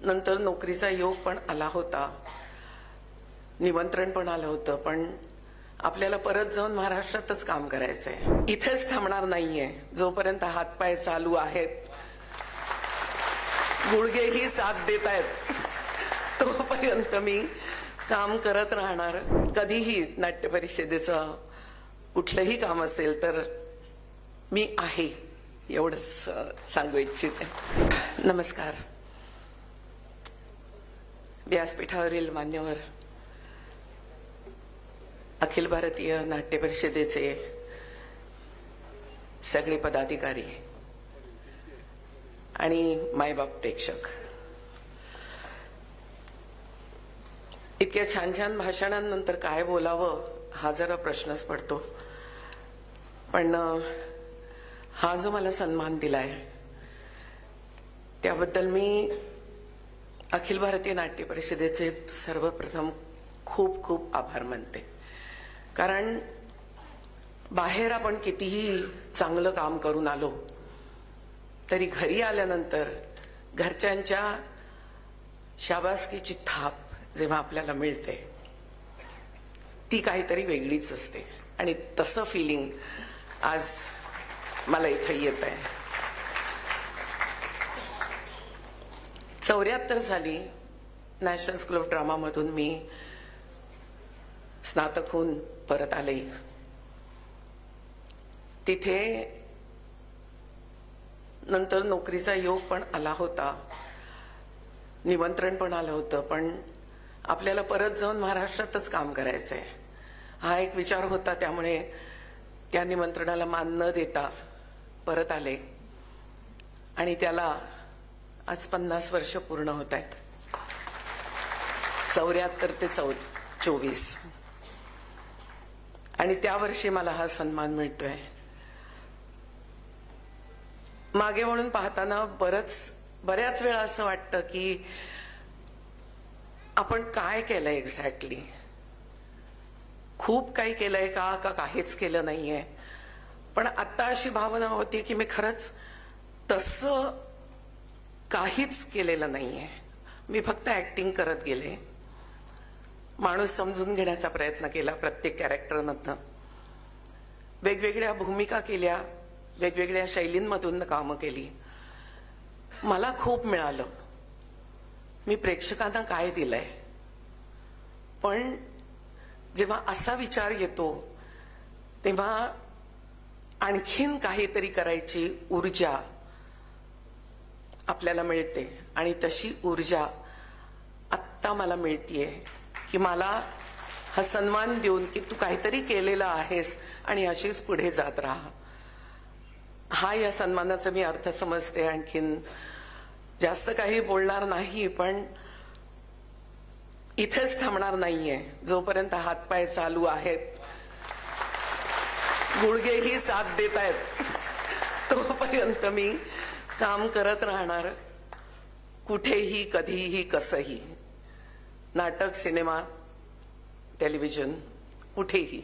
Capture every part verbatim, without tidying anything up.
नंतर नोकरीचा योग पण आला होता, निमंत्रण पण आलं होतं, पण आपल्याला परत जाऊन महाराष्ट्रातच काम करायचंय. इथेच थांबणार नाहीये. जोपर्यंत हातपाय चालू आहेत, गुडघेही साथ देत आहेत, तोपर्यंत मी काम करत राहणार. कधीही नाट्य परिषदेचं कुठलंही काम असेल तर मी आहे, एवढंच सांगू इच्छिते. नमस्कार. व्यासपीठावरील मान्यवर, अखिल भारतीय नाट्य परिषदेचे सगळे पदाधिकारी आणि मायबाप प्रेक्षक, इतक्या छान छान भाषणांनंतर काय बोलावं हा जरा प्रश्नच पडतो. पण हा जो मला सन्मान दिलाय त्याबद्दल मी अखिल भारतीय नाट्य परिषदेचे सर्वप्रथम खूप खूप आभार मानते. कारण बाहेर आपण कितीही चांगलं काम करून आलो तरी घरी आल्यानंतर घरच्यांच्या शाबासकीची थाप जेव्हा आपल्याला मिळते ती काहीतरी वेगळीच असते. आणि तसं फिलिंग आज मला इथं येत आहे. चौऱ्याहत्तर साली नॅशनल स्कूल ऑफ ड्रामा मधून मी स्नातक होऊन परत आले. तिथे नंतर नोकरीचा योग पण आला होता, निमंत्रण पण आलं होतं, पण आपल्याला परत जाऊन महाराष्ट्रातच काम करायचंय हा एक विचार होता. त्यामुळे त्या निमंत्रणाला मान न देता परत आले आणि त्याला आज पन्नास वर्ष पूर्ण होत आहेत. चौऱ्याहत्तर ते चौ चोवीस आणि त्या वर्षी मला हा सन्मान मिळतोय. मागे म्हणून पाहताना बरच बऱ्याच वेळा असं वाटतं की आपण काय केलंय एक्झॅक्टली, खूप काही केलंय का का काहीच केलं नाहीये. पण आता अशी भावना होती की मी खरंच तसं काहीच केलेलं नाहीये. मी फक्त ऍक्टिंग करत गेले, माणूस समजून घेण्याचा प्रयत्न केला, प्रत्येक कॅरेक्टरमधनं वेगवेगळ्या भूमिका केल्या, वेगवेगळ्या शैलींमधून कामं केली. मला खूप मिळालं. मी प्रेक्षकांना काय दिलंय. पण जेव्हा असा विचार येतो तेव्हा आणखीन काहीतरी करायची ऊर्जा आपल्याला मिळते. आणि तशी ऊर्जा आत्ता मला मिळतीये की मला हा सन्मान देऊन की तू काहीतरी केलेलं आहेस आणि अशीच पुढे जात राहा. हा या सन्मानाचा मी अर्थ समजते. आणखीन जास्त काही बोलणार नाही, पण इथेच थांबणार नाहीये. जोपर्यंत हातपाय चालू आहेत, गुडघेही साथ देत आहेत, तोपर्यंत मी काम करत राहणार. कुठेही, कधीही, कसंही. नाटक, सिनेमा, टेलिव्हिजन, कुठेही.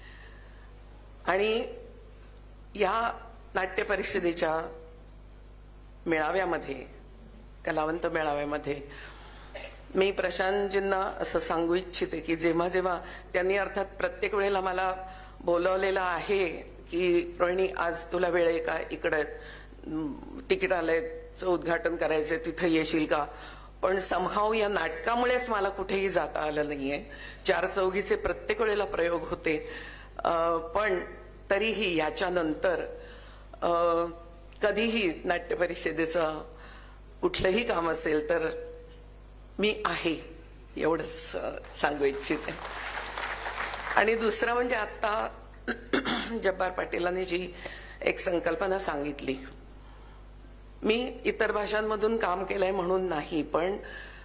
आणि या नाट्य परिषदेच्या मेळाव्यामध्ये, कलावंत मेळाव्यामध्ये मी प्रशांतजींना असं सांगू इच्छिते की जेव्हा जेव्हा त्यांनी अर्थात प्रत्येक वेळेला मला बोलवलेलं आहे की रोहिणी आज तुला वेळ आहे का, इकडं तिकिटालयाचं उद्घाटन करायचंय, तिथं येशील का. पण समहाव या नाटकामुळेच मला कुठेही जाता आलं नाहीये. चार चौघीचे प्रत्येक वेळेला प्रयोग होते, पण तरीही याच्यानंतर कधीही नाट्य परिषदेचं कुठलंही काम असेल तर मी आहे, एवढंच सांगू इच्छिते. आणि दुसरं म्हणजे आता जब्बार पाटीलांनी जी एक संकल्पना सांगितली, मी इतर भाषांमधून काम केलंय म्हणून नाही, पण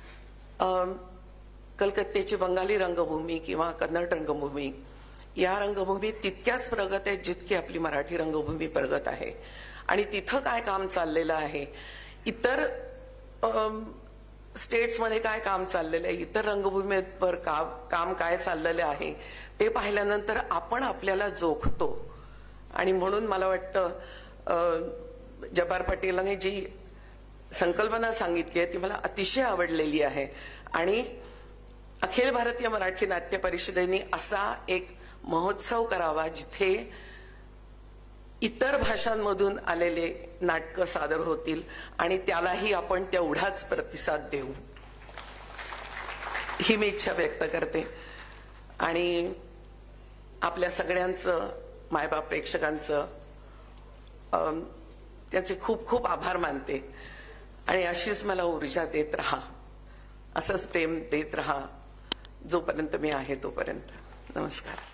कलकत्त्याची बंगाली रंगभूमी किंवा कन्नड रंगभूमी या रंगभूमी तितक्याच प्रगत आहेत जितकी आपली मराठी रंगभूमी प्रगत आहे. आणि तिथं काय काम चाललेलं आहे, इतर स्टेट्समध्ये काय काम चाललेलं आहे, इतर रंगभूमीवर काम काम काय चाललेलं आहे ते पाहिल्यानंतर आपण आपल्याला जोखतो. आणि म्हणून मला वाटतं जब्बार पाटीलांनी जी संकल्पना सांगितली आहे ती मला अतिशय आवडलेली आहे आणि अखिल भारतीय मराठी नाट्य परिषदेने असा एक महोत्सव करावा जिथे इतर भाषांमधून आलेले नाटकं सादर होतील आणि त्यालाही आपण तेवढाच प्रतिसाद देऊ, ही मी इच्छा व्यक्त करते. आणि आपल्या सगळ्यांचं, मायबाप प्रेक्षकांचं त्याचे खूप खूप आभार मानते आणि अशीच मला ऊर्जा देत राहा, असंच प्रेम देत राहा जोपर्यंत मी आहे तोपर्यंत. नमस्कार.